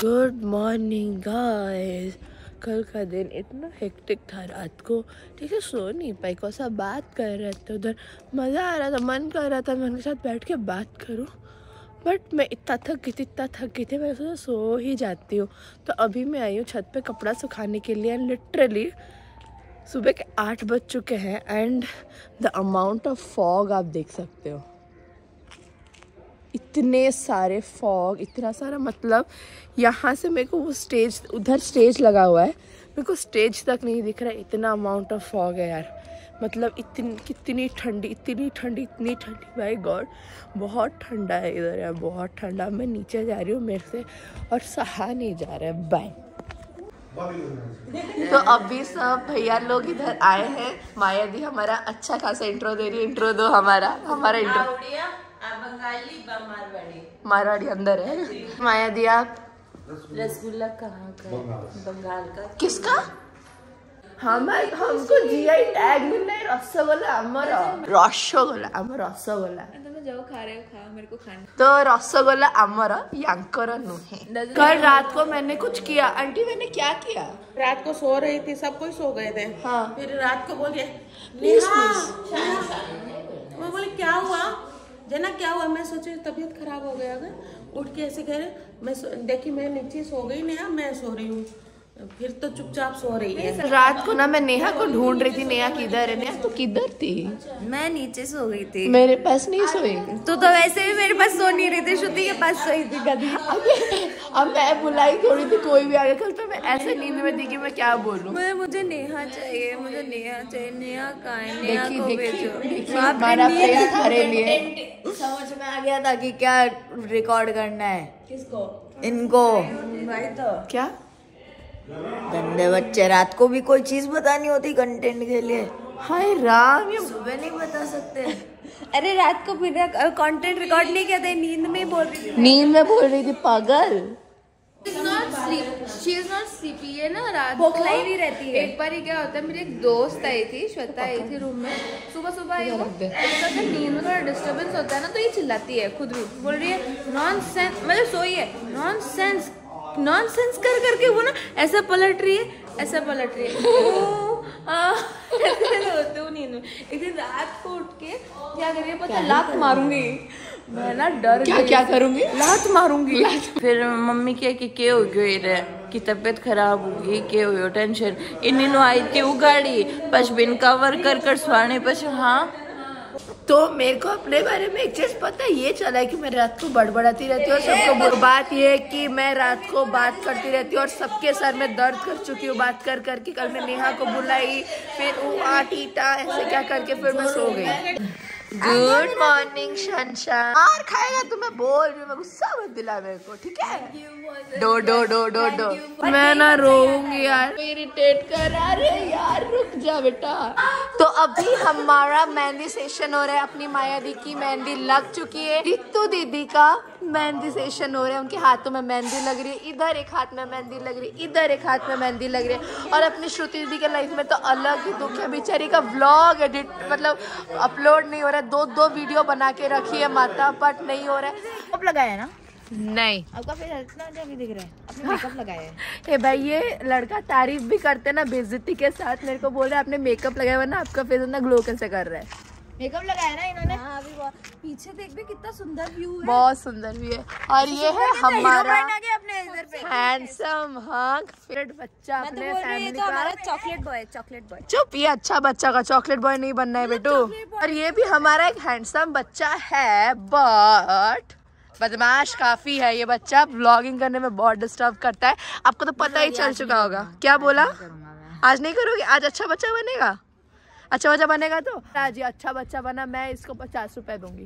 Good morning guys. कल का दिन इतना हेक्टिक था रात को, ठीक है, सो नहीं पाई, को सा बात कर रहे थे उधर, मज़ा आ रहा था, मन कर रहा था मैं उनके साथ बैठ के बात करूं, बट मैं इतना थक गई थी मैं सोचा सो ही जाती हूँ। तो अभी मैं आई हूँ छत पे कपड़ा सुखाने के लिए। लिटरली सुबह के 8 बज चुके हैं and the amount of fog आप देख सकते हो, इतने सारे फॉग, इतना सारा, मतलब यहाँ से मेरे को वो स्टेज, उधर स्टेज लगा हुआ है, मेरे को स्टेज तक नहीं दिख रहा है, इतना अमाउंट ऑफ फॉग है यार। मतलब कितनी ठंडी भाई गॉड, बहुत ठंडा है इधर यार, बहुत ठंडा। मैं नीचे जा रही हूँ, मेरे से और सहा नहीं जा रहा है, बाय। तो अभी सब भैया लोग इधर आए हैं। माया दी हमारा अच्छा खासा इंट्रो दे रही है। इंट्रो दो हमारा इंट्रो। मारवाड़ी अंदर है। माया दी आप रसगुल्ला कहाँ का? बंगाल का। किसका? हमको जीआई टैग मिलना है। रसगुल्ला अमर रसगुल्ला जाओ खा रहे हो, खा, मेरे को खाना। तो रसगुल्ला अमर यांकर नुहे। कल रात को मैंने कुछ किया, आंटी मैंने क्या किया? रात को सो रही थी, सब कोई सो गए थे। हाँ। फिर रात को बोलिए प्लीज मैं बोले क्या हुआ जना, क्या हुआ? मैं सोचे तबीयत खराब हो गया, अगर उठ के ऐसे कह रहे, मैं देखी मैं नीचे सो गई, नेहा मैं सो रही हूँ, फिर तो चुपचाप सो रही है। रात को ना मैं नेहा को ढूंढ रही थी, नेहा किधर है? नेहा तू किधर थी? मैं नीचे सो गई थी। मेरे पास नहीं सोई तो वैसे भी मेरे पास सो नहीं रही थी, श्रुति के पास सोई थी गधी। अब मैं बुलाई थोड़ी थी, कोई भी आ गया। कल तो मैं ऐसे नींद में थी कि मैं क्या बोलूं। मुझे नेहा चाहिए, नेहा कहाँ है? नेहा को भेजो। हमारा प्रेम हमारे लिए। समझ में आ गया था कि क्या रिकॉर्ड करना है। किसको? इनको। भाई तो क्या गंदे बच्चे, रात को भी कोई चीज बतानी होती कंटेंट के लिए। हाय राम, ये सुबह नहीं बता सकते। अरे रात को फिर कंटेंट रिकॉर्ड नहीं किया था, नींद में बोल रही थी। नींद में बोल रही थी, पागल। She is not sleepy है ना, रात बौखलाई भी रहती है। एक बार ही क्या होता है, मेरी एक दोस्त आई थी, श्वेता आई थी रूम में, सुबह आई वो, जब नींद में थोड़ा डिस्टर्बेंस होता है ना तो ये चिल्लाती है, खुद भी बोल रही है नॉनसेंस, मतलब सोई है, नॉनसेंस कर करके वो ना ऐसा पलट रही है ऐसे होते हो नींद में। एक दिन रात को उठ के क्या करिए पता, लात मारूंगी मैं ना, डर क्या करूंगी? लात मारूंगी। फिर मम्मी कहे कि क्या हो गई रे, कि तबीयत खराब होगी, क्या हो टेंशन, इन्हीं आई थी उगाड़ी पछ बिन कवर कर स्वाने पछ। हाँ, तो मेरे को अपने बारे में एक चीज पता है, ये चला है कि मैं रात को बड़बड़ाती रहती हूँ और सबको। बात ये है कि मैं रात को बात करती रहती हूँ और सबके सर में दर्द कर चुकी हूँ बात कर करके। कल मैं नेहा को बुलाई, फिर टीटा ऐसे क्या करके फिर मैं सो गई। गुड मॉर्निंग शनशान। मार खाएगा तो मैं बोल रही हूँ, मैं गुस्सा मत दिला मेरे को, ठीक है? डो मैं ना रोऊंगी यार, इरिटेट कर रहे यार, रुक जा बेटा। तो अभी हमारा मेहंदी सेशन हो रहा है, अपनी माया दी की मेहंदी लग चुकी है, रितु दीदी का मेहंदी सेशन हो रहा है, उनके हाथों में मेहंदी लग रही है, इधर एक हाथ में मेहंदी लग रही है, इधर एक हाथ में मेहंदी लग रही है। और अपनी श्रुति दीदी के लाइफ में तो अलग ही दुख है, बेचारी का व्लॉग एडिट मतलब अपलोड नहीं हो रहा है, 2 वीडियो बना के रखी है माता, बट नहीं हो रहा है। मेकअप लगाया ना? नहीं, आपका फेस इतना अच्छा भी दिख रहा है, आपने मेकअप लगाया है। ए भाई, ये लड़का तारीफ भी करते ना बेइज्जती के साथ, मेरे को बोल रहा है आपने मेकअप लगाया हुआ ना, आपका फेस इतना ग्लो कैसे कर रहा है? मेकअप लगाया ना इन्होंने। हाँ, अभी पीछे देख भी कितना सुंदर व्यू है, बहुत सुंदर व्यू है। और ये है हमारा हैंडसम फेवरेट बच्चा अपने फैमिली तो हमारा चॉकलेट बॉय। चुप, ये अच्छा बच्चा का, चॉकलेट बॉय नहीं बनना है बेटू। और ये भी हमारा एक हैंडसम बच्चा है, बट बदमाश काफी है ये बच्चा, व्लॉगिंग करने में बहुत डिस्टर्ब करता है। आपको तो पता ही चल चुका होगा। क्या बोला? आज नहीं करोगे? आज अच्छा बच्चा बनेगा? अच्छा बच्चा बनेगा तो आज ये अच्छा बच्चा बना, मैं इसको 50 रुपए दूंगी।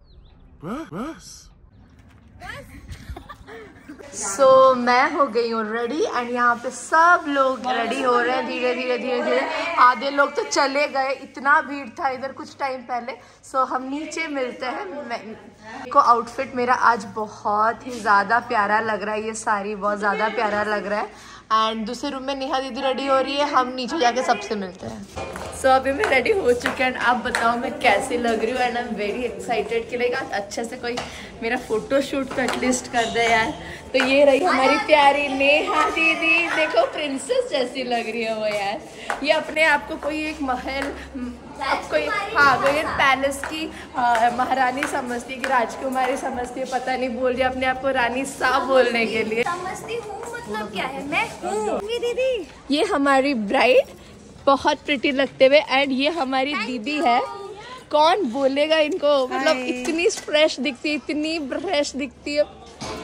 सो मैं हो गई हूँ रेडी एंड यहाँ पे सब लोग रेडी हो रहे हैं धीरे धीरे। आधे लोग तो चले गए, इतना भीड़ था इधर कुछ टाइम पहले। सो हम नीचे मिलते हैं। को आउटफिट मेरा आज बहुत ही ज़्यादा प्यारा लग रहा है, ये साड़ी बहुत ज़्यादा प्यारा लग रहा है। एंड दूसरे रूम में नेहा दीदी रेडी हो रही है, हम नीचे जाके सबसे मिलते हैं। सो अभी मैं रेडी हो चुकी हूँ, आप बताओ मैं कैसी लग रही हूँ। And I am very excited कि लाइक आज अच्छे से कोई मेरा फोटो शूट तो एटलीस्ट कर दे यार। तो ये रही हमारी प्यारी नेहा दीदी, देखो प्रिंसेस जैसी लग रही है वो यार। ये अपने आप को कोई एक महल, कोई कोई पैलेस की महारानी समझती है कि राजकुमारी समझती है, पता नहीं बोल रही अपने आप को रानी साहब बोलने के लिए। समझती हूँ मतलब क्या है, मैं हूँ दीदी। ये हमारी ब्राइड बहुत प्रिटी लगते हुए, एंड ये हमारी दीदी है। कौन बोलेगा इनको, मतलब इतनी फ्रेश दिखती है, इतनी फ्रेश दिखती है।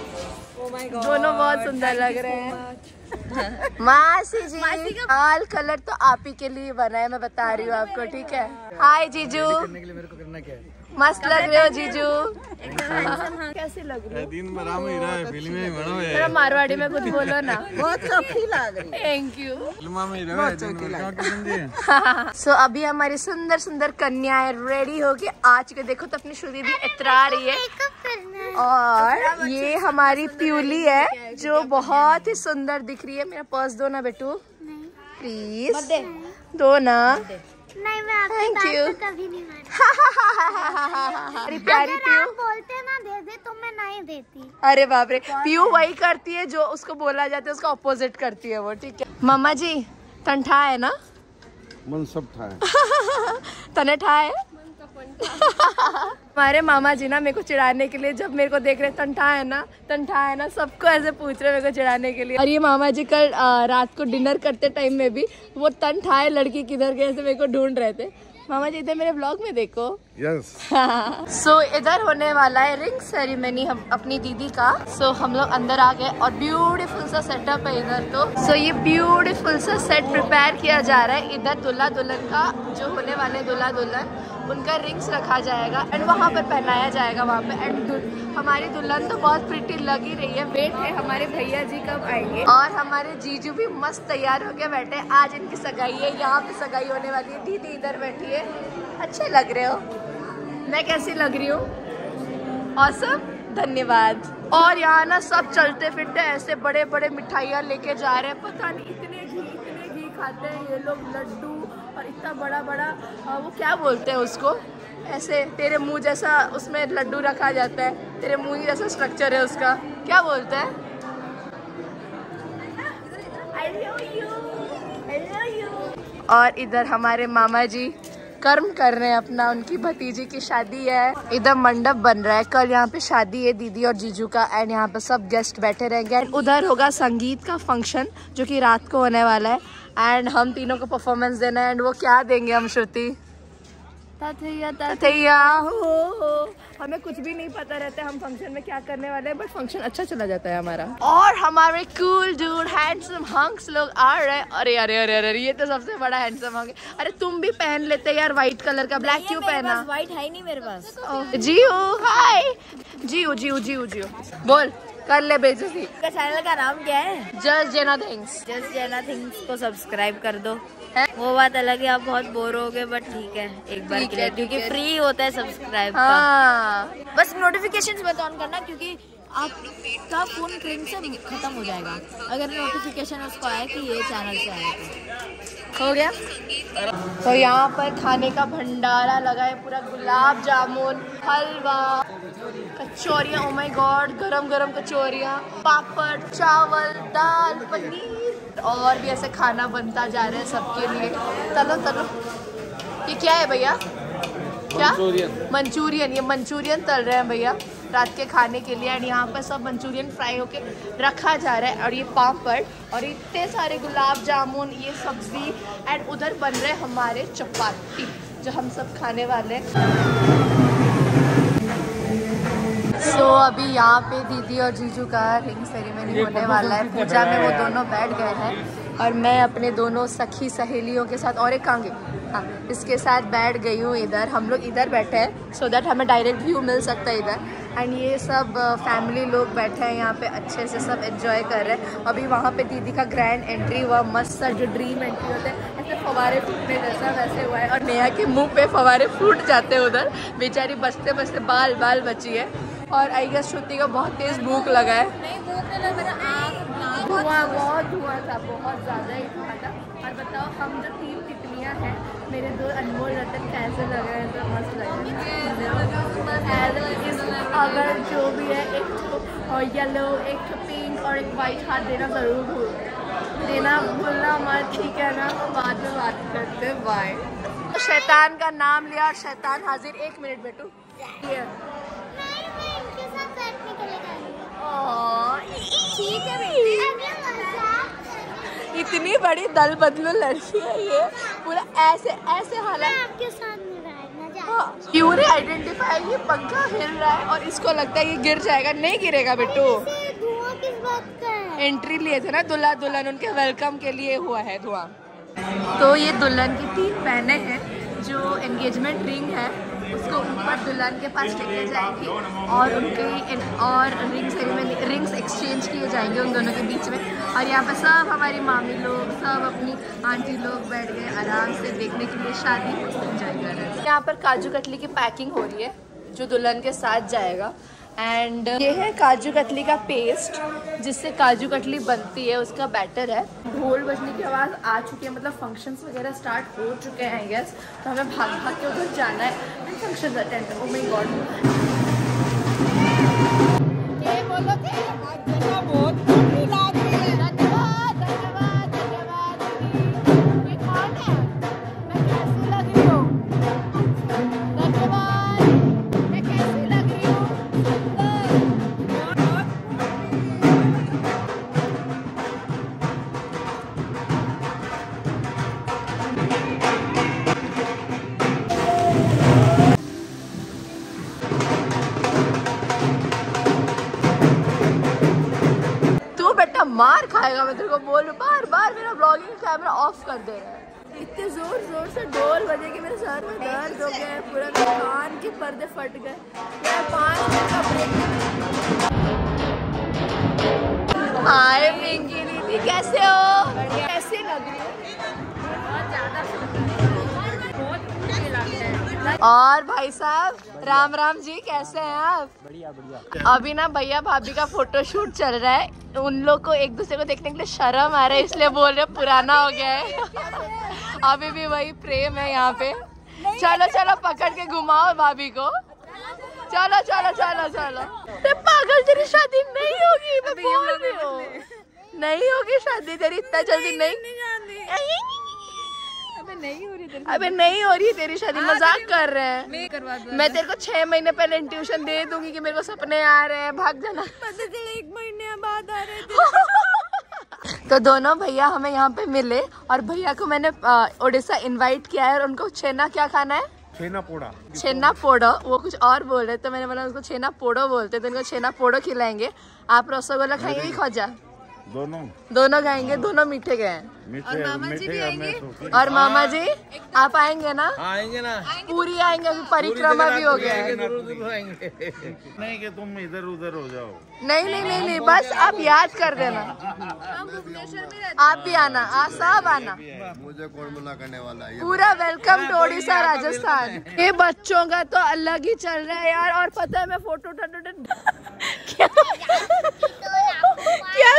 दोनों बहुत सुंदर लग रहे हैं। मासी जी, लाल कलर तो आप ही के लिए बना है, मैं बता रही हूँ आपको, ठीक है। हाय जीजू, मेरे को करना क्या है? मस्त लग रहे हो जीजू। कैसे लग रहे हो? दिन में राम ही रहा है, फिल्म में बना है। थोड़ा मारवाड़ी में कुछ बोलो ना। बहुत कफी लग रही है। Thank you. फिल्म में रहा है। सो अभी हमारी सुंदर सुंदर कन्याएं रेडी होके आ चुके, देखो तो अपनी श्रुति भी इतरा रही है। और ये हमारी प्यूली है जो बहुत ही सुंदर दिख रही है। मेरा पर्स दो ना बेटू, प्लीज दो ना। नहीं, मैं आपकी बात तो कभी नहीं मानती। अरे प्यारी अगर प्यू आप बोलते ना दे दे तो मैं नहीं देती। अरे बाप रे, प्यू वही करती है जो उसको बोला जाता है, उसका ऑपोजिट करती है वो, ठीक है। मामा जी तंठा है ना? मन सब था तने ठा है। हमारे मामा जी ना मेरे को चिढ़ाने के लिए, जब मेरे को देख रहे तंठा है ना, सबको ऐसे पूछ रहे मेरे को चिढ़ाने के लिए। और ये मामा जी कल रात को डिनर करते टाइम में भी वो तंठा है लड़की किधर गए ऐसे मेरे को ढूंढ रहे थे। मामा जी इधर मेरे ब्लॉग में देखो। यस। सो इधर होने वाला है रिंग सेरेमनी हम अपनी दीदी का। सो हम लोग अंदर आ गए और ब्यूटीफुल सा सेटअप है इधर तो। सो ये ब्यूटीफुल सा सेट प्रिपेयर किया जा रहा है। इधर दूल्हा दुल्हन का जो होने वाले दूल्हा दुल्हन उनका रिंग्स रखा जाएगा एंड वहाँ पर पहनाया जाएगा वहाँ पे। एंड हमारी दुल्हन तो बहुत प्रिटी लग ही रही है। वेट है हमारे भैया जी कब आएंगे। और हमारे जीजू भी मस्त तैयार होके बैठे हैं। आज इनकी सगाई है, यहाँ पे सगाई होने वाली है। दीदी इधर बैठी है। अच्छे लग रहे हो। मैं कैसी लग रही हूँ? ऑसम, धन्यवाद। और यहाँ ना सब चलते फिरते ऐसे बड़े बड़े मिठाइयाँ लेके जा रहे हैं। पता नहीं इतने घी खाते हैं ये लोग, लड्डू। और इतना बड़ा बड़ा वो क्या बोलते हैं उसको, ऐसे तेरे मुंह जैसा उसमें लड्डू रखा जाता है, तेरे मुंह जैसा स्ट्रक्चर है उसका, क्या बोलते हैं? और इधर हमारे मामा जी कर्म कर रहे हैं अपना, उनकी भतीजी की शादी है। इधर मंडप बन रहा है। कल यहाँ पे शादी है दीदी और जीजू का एंड यहाँ पे सब गेस्ट बैठे रहेंगे। उधर होगा संगीत का फंक्शन जो कि रात को होने वाला है एंड हम तीनों को परफॉर्मेंस देना है। एंड वो क्या देंगे हम श्रुति? तथैया हो। हमें कुछ भी नहीं पता रहता है हम फंक्शन में क्या करने वाले हैं, बट फंक्शन अच्छा चला जाता है हमारा। और हमारे कूल डूड हैंडसम हंक्स लोग आ रहे हैं। अरे अरे अरे अरे ये तो सबसे बड़ा हैंडसम हंक है। अरे तुम भी पहन लेते यार व्हाइट कलर का, ब्लैक क्यों पहना? व्हाइट है नहीं मेरे पास। जियो हाय, जियो बोल, कर ले बेइज्जती। का चैनल का नाम क्या है? Just Jena things. Just Jena things को सब्सक्राइब कर दो। वो बात अलग है, आप बहुत बोर हो गए, बट ठीक है एक बार के लिए, क्योंकि फ्री होता है सब्सक्राइब का। बस नोटिफिकेशंस मत ऑन करना, क्योंकि आपका फोन क्रीम से खत्म हो जाएगा अगर नोटिफिकेशन उसको आया कि ये चैनल से आया। हो गया। तो यहाँ पर खाने का भंडारा लगा है पूरा, गुलाब जामुन, हलवा, कचौरियाँ, ओ माय गॉड, गरम गरम कचौरियाँ, पापड़, चावल, दाल, पनीर और भी ऐसे खाना बनता जा रहा है सबके लिए। तलो ये क्या है भैया? क्या? मंचूरियन। ये मंचूरियन तल रहे हैं भैया रात के खाने के लिए। एंड यहाँ पर सब मंचूरियन फ्राई होके रखा जा रहा है। और ये पापड़ और इतने सारे गुलाब जामुन, ये सब्जी। एंड उधर बन रहे हमारे चपाती जो हम सब खाने वाले हैं। सो अभी यहाँ पे दीदी और जीजू का रिंग सेरेमनी होने वाला है। पूजा में वो दोनों बैठ गए हैं और मैं अपने दोनों सखी सहेलियों के साथ, और एक कांगे, हाँ, इसके साथ बैठ गई हूँ इधर। हम लोग इधर बैठे हैं सो दैट हमें डायरेक्ट व्यू मिल सकता है इधर। एंड ये सब फैमिली लोग बैठे हैं यहाँ पे, अच्छे से सब एंजॉय कर रहे हैं। अभी वहाँ पे दीदी का ग्रैंड एंट्री हुआ, मस्त सा जो ड्रीम एंट्री होता है, ऐसे फवारे फूटने जैसा वैसे हुआ है। और नेहा के मुंह पे फवारे फूट जाते हैं उधर, बेचारी बचते बचते बाल बची है। और आई गेस श्रुति को बहुत तेज भूख लगा है। नहीं भूख नहीं लगा, मेरा आँख बहुत धुआं था, बहुत ज़्यादा ही धुआं था। और बताओ हम जो 3 तितलियाँ हैं, मेरे 2 अनमोल रतन कैसे लग रहे हैं? तो मस्त लग रहे हैं। अगर जो भी है एक येलो, एक पिंक और एक वाइट हाथ देना ज़रूर भूलना मत, ठीक है ना? बाद में बात करते हैं, बाय। शैतान का नाम लिया और शैतान हाजिर। 1 मिनट बेटू, ठीक है इतनी बड़ी दल बदलू लड़की है ये, पूरा ऐसे हालत। आपके साथ में बैठना क्यों आइडेंटिफाई, ये पंखा हिल रहा है और इसको लगता है ये गिर जाएगा। नहीं गिरेगा बेटू। धुआं किस बात का है? एंट्री लिए थे ना दुल्हा दुल्हन, उनके वेलकम के लिए हुआ है धुआं। तो ये दुल्हन की 3 बहनें हैं, जो एंगेजमेंट रिंग है उसको ऊपर दुल्हन के पास लेके जाएंगी और उनके और रिंग्स एक्सचेंज किए जाएंगे उन दोनों के बीच में। और यहाँ पे सब हमारी मामी लोग, सब अपनी आंटी लोग बैठ गए आराम से देखने के लिए शादी एंजॉय कर रहे हैं। यहाँ पर काजू कतली की पैकिंग हो रही है जो दुल्हन के साथ जाएगा। एंड ये है काजू कतली का पेस्ट, जिससे काजू कतली बनती है, उसका बैटर है। ढोल बजने की आवाज़ आ चुकी है, मतलब फंक्शंस वगैरह स्टार्ट हो चुके हैं आई गेस। तो हमें भाग के उधर जाना है, function attend. Oh my god, ये बोलो कि बहुत ये कौन है? मैं कैसी लग रही हूँ? मैं कैसी लग रही हूँ? मार खाएगा, मैं तेरे को बोल रही हूँ बार बार। मेरा ब्लॉगिंग कैमरा ऑफ कर दे रहा है। इतने जोर जोर से ढोल बजे कि मेरे सर में दर्द हो गया है, पूरा कान के पर्दे फट गए। मैं 5 मिनट का ब्रेक। हाय पिंकी दीदी, कैसे हो? कैसे लग रही हो? बहुत ज्यादा और भाई साहब राम राम जी, कैसे हैं आप? बढ़िया बढ़िया। अभी ना भैया भाभी का फोटोशूट चल रहा है। उन लोग को एक दूसरे को देखने के लिए शर्म आ रहा है, इसलिए बोल रहे पुराना हो गया है। अभी भी वही प्रेम है यहाँ पे। चलो चलो पकड़ के घुमाओ भाभी को। चलो चलो चलो चलो। पागल, तेरी शादी नहीं होगी, मैं बोल रही हूँ नहीं होगी शादी तेरी इतना जल्दी। नहीं अबे नहीं हो रही तेरी शादी, मजाक कर रहे हैं। मैं तेरे को 6 महीने पहले ट्यूशन दे दूंगी कि मेरे को सपने आ रहे हैं, भाग जाना। 1 महीने बाद आ रहे थे। तो दोनों भैया हमें यहाँ पे मिले और भैया को मैंने ओडिशा इनवाइट किया है और उनको छेना क्या खाना है? छेना पोड़ो। वो कुछ और बोल रहे तो मैंने बोला उसको छेना पोड़ो बोलते, तो उनको छेना पोड़ो खिलाएंगे। आप रसगुल्ला खाएंगे कि खोजा? दोनों खाएंगे, दोनों मीठे गए हैं। और मामा जी भी आएंगे। और मामा जी आप आएंगे ना? आएंगे ना, पूरी आएंगे, अभी परिक्रमा भी हो गया है। नहीं कि तुम इधर उधर हो जाओ। नहीं, बस आप याद कर देना। आप भी आना, सब आना। मुझे कौन मना करने वाला है? पूरा वेलकम टू ओडिशा राजस्थान। ये बच्चों का तो अलग ही चल रहा है यार। और पता है मैं फोटो क्या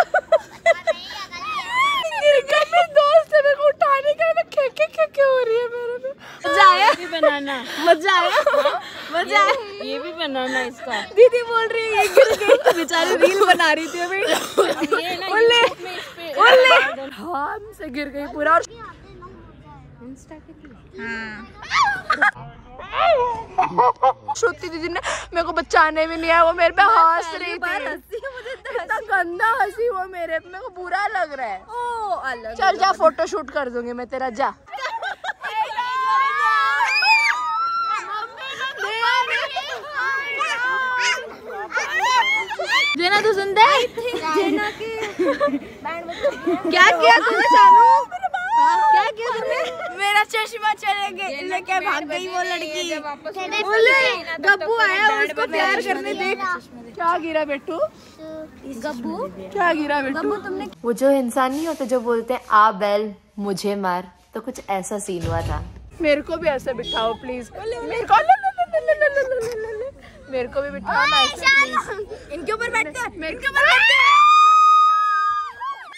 मेरे दोस्त है, मेरे को उठाने के लिए खे हो रही है मेरे में। मजा आया? मजा आया। ये भी बनाना इसका। दीदी बोल रही है ये गिर गई, बेचारी रील बना रही थी अभी। हमसे गिर गई पूरा। और श्रुति दीदी ने मेरे को बचाने भी नहीं आया, वो मेरे पे हंस रही थी। इतना गंदा हंसी वो मेरे को बुरा लग रहा है। चल जा, फोटो शूट कर दूंगी मैं तेरा, जा। जेना तू सुनता है? जेना के क्या किया तूने शानू? क्या किया तुमने? मेरा चश्मा चलेंगे लेके भाग गई वो लड़की। गब्बू आया उसको प्यार करने, देख क्या गिरा बेटू। गब्बू क्या गिरा बेटू? तुमने वो जो इंसान नहीं होते जो बोलते हैं आ बैल मुझे मार, तो कुछ ऐसा सीन हुआ था। मेरे को भी ऐसे बिठाओ प्लीज, मेरे को भी बिठाओ ना ऐसे प्लीज। इनके ऊपर बैठते हैं, मेरे के ऊपर बैठते हैं।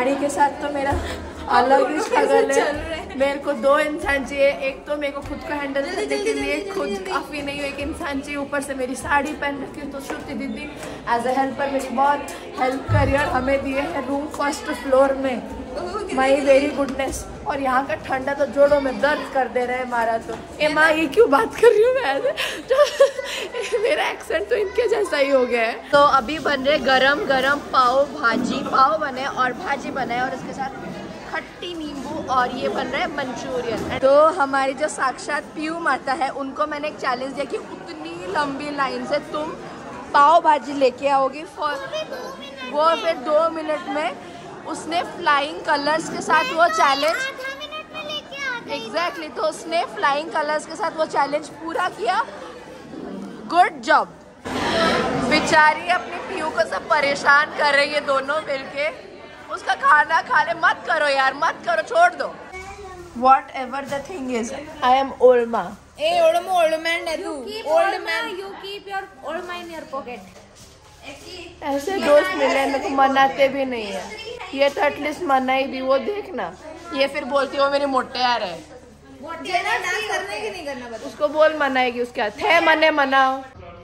साड़ी के साथ तो मेरा अलग ही स्ट्रगल है। मेरे को 2 इंसान चाहिए, एक तो मेरे को खुद को हैंडल करने के लिए खुद काफ़ी नहीं हो, एक इंसान चाहिए, ऊपर से मेरी साड़ी पहन रखी है। तो श्रुति दीदी एज अ हेल्पर मेरी बहुत हेल्प करी और हमें दिए हैं रूम 1st फ्लोर में। My very goodness. और यहाँ का ठंडा तो जोड़ों में दर्द कर दे रहे हैं हमारा। तो ए माँ ये क्यों बात कर रही हूँ मैं तो मेरा एक्सेंट तो इनके जैसा ही हो गया है। तो अभी बन रहे गरम गरम पाव भाजी, पाव बने और भाजी बने और इसके साथ खट्टी नींबू और ये बन रहा है मंचूरियन। तो हमारी जो साक्षात पीयू माता है उनको मैंने एक चैलेंज दिया कि उतनी लंबी लाइन से तुम पाव भाजी लेके आओगी वो फिर 2 मिनट में उसने फ्लाइंग कलर्स के साथ वो चैलेंज एग्जैक्टली तो उसने फ्लाइंग कलर्स के साथ वो चैलेंज पूरा किया। Good job. बेचारी अपनी पीयू को सब परेशान कर रही है दोनों मिलके। उसका खाना खाने मत करो यार, मत करो, छोड़ दो। Whatever the thing is, I am old ma. Hey, old man है तू। Old man, you keep your old man in your pocket. ऐसे दोस्त मिले मेरे को मनाते भी नहीं है। ये तो एटलीस्ट मनाई भी, वो देखना ये फिर बोलती हो मेरे मोटे यार है। डांस करने की नहीं करना बता। उसको बोल मनाएगी, उसके हाथ है मने मनाओ।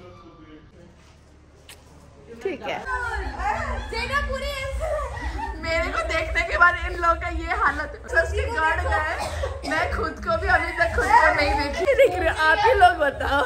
ठीक है। मेरे को देखने के बाद इन लोगों का ये हालत सबके गड़ गए। मैं खुद को भी अभी तक खुद को नहीं देखी। देख रही आप ही लोग बताओ।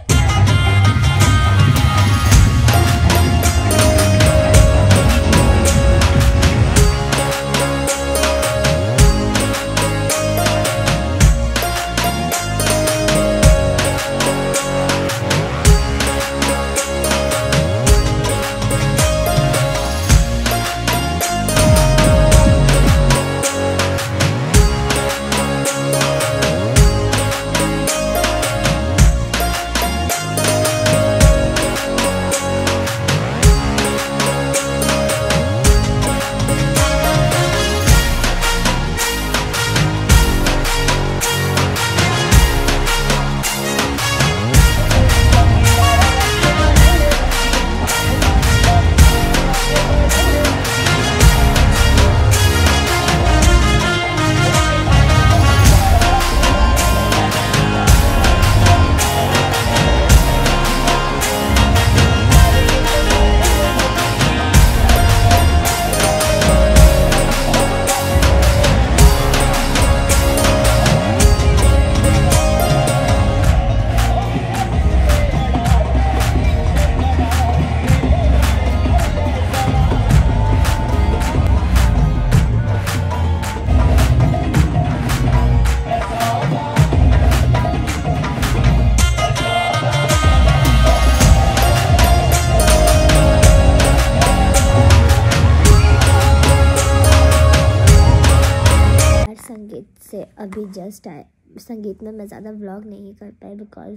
से अभी जस्ट आए। संगीत में मैं ज़्यादा व्लॉग नहीं कर पाई बिकॉज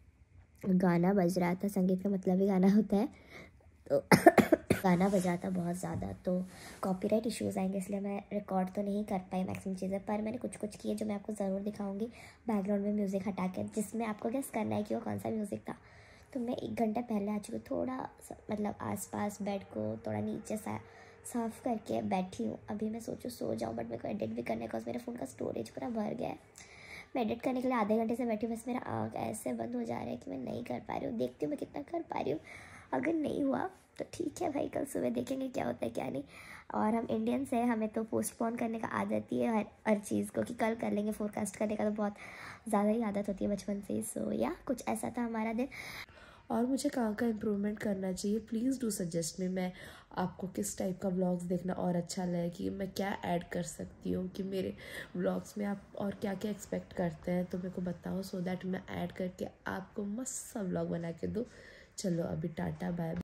गाना बज रहा था। संगीत का मतलब ही गाना होता है, तो गाना बज रहा था बहुत ज़्यादा, तो कॉपीराइट इश्यूज़ आएंगे, इसलिए मैं रिकॉर्ड तो नहीं कर पाई मैक्सिमम चीज़ें। पर मैंने कुछ कुछ किए जो मैं आपको ज़रूर दिखाऊंगी बैकग्राउंड में म्यूज़िक हटा के, जिसमें आपको गेस करना है कि वो कौन सा म्यूज़िक था। तो मैं 1 घंटा पहले आ चुकी हूँ, थोड़ा मतलब आसपास बेड को थोड़ा नीचे साफ़ करके बैठी हूँ। अभी मैं सोचूँ सो जाऊँ, बट मेरे को एडिट भी करने का, मेरे फ़ोन का स्टोरेज पूरा भर गया है। मैं एडिट करने के लिए आधे घंटे से बैठी हूँ, बस मेरा आँख ऐसे बंद हो जा रहा है कि मैं नहीं कर पा रही हूँ। देखती हूँ मैं कितना कर पा रही हूँ, अगर नहीं हुआ तो ठीक है भाई, कल सुबह देखेंगे क्या होता है क्या नहीं। और हम इंडियंस हैं, हमें तो पोस्टपोन करने का आदत ही है हर चीज़ को, कि कल कर लेंगे। फोरकास्ट करने का तो बहुत ज़्यादा ही आदत होती है बचपन से ही। सो या कुछ ऐसा था हमारा दिन। और मुझे कहाँ का इम्प्रूवमेंट करना चाहिए, प्लीज़ डू सजेस्ट मी। मैं आपको किस टाइप का व्लॉग्स देखना और अच्छा लगे, कि मैं क्या ऐड कर सकती हूँ, कि मेरे व्लॉग्स में आप और क्या क्या एक्सपेक्ट करते हैं, तो मेरे को बताओ, सो दैट मैं ऐड करके आपको मस्त सा व्लॉग बना के दूँ। चलो अभी टाटा बाय।